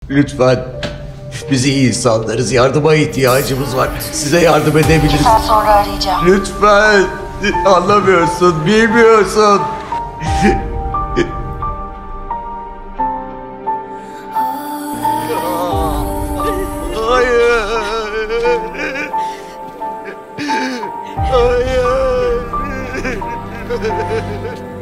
Lütfen. Biz iyi insanlarız. Yardıma ihtiyacımız var. Size yardım edebiliriz. 2 saat sonra arayacağım. Lütfen. Anlamıyorsun, bilmiyorsun. Hayır. Hayır.